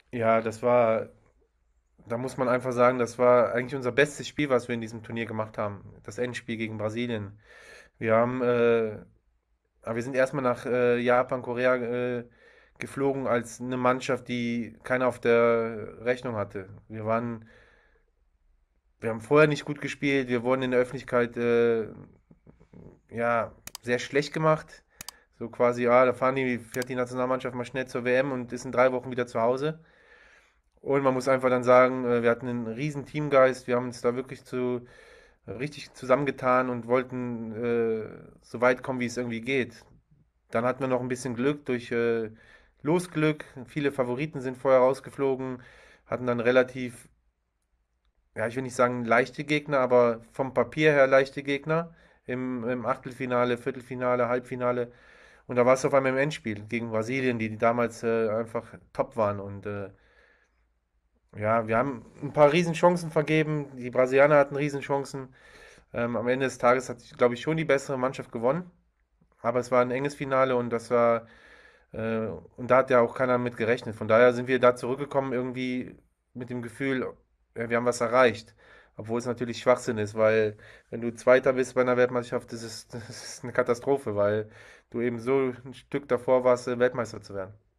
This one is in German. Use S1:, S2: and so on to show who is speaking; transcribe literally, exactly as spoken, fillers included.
S1: Ja, das war, da muss man einfach sagen, das war eigentlich unser bestes Spiel, was wir in diesem Turnier gemacht haben. Das Endspiel gegen Brasilien. Wir haben, äh, aber wir sind erstmal nach äh, Japan, Korea äh, geflogen als eine Mannschaft, die keiner auf der Rechnung hatte. Wir waren, wir haben vorher nicht gut gespielt, wir wurden in der Öffentlichkeit äh, ja, sehr schlecht gemacht. So quasi, ja, da fahren die, fährt die Nationalmannschaft mal schnell zur W M und ist in drei Wochen wieder zu Hause. Und man muss einfach dann sagen, äh, wir hatten einen riesen Teamgeist, wir haben uns da wirklich zu, richtig zusammengetan und wollten äh, so weit kommen, wie es irgendwie geht. Dann hatten wir noch ein bisschen Glück durch äh, Losglück. Viele Favoriten sind vorher rausgeflogen, hatten dann relativ, ja, ich will nicht sagen leichte Gegner, aber vom Papier her leichte Gegner im, im Achtelfinale, Viertelfinale, Halbfinale. Und da war es auf einmal im Endspiel gegen Brasilien, die, die damals äh, einfach top waren. Und äh, ja, wir haben ein paar Riesenchancen vergeben. Die Brasilianer hatten Riesenchancen. Ähm, am Ende des Tages hat, glaube ich, schon die bessere Mannschaft gewonnen. Aber es war ein enges Finale und das war, äh, und da hat ja auch keiner mit gerechnet. Von daher sind wir da zurückgekommen, irgendwie mit dem Gefühl, ja, wir haben was erreicht. Obwohl es natürlich Schwachsinn ist, weil wenn du Zweiter bist bei einer Weltmeisterschaft, das ist, das ist eine Katastrophe, weil du eben so ein Stück davor warst, äh, Weltmeister zu werden.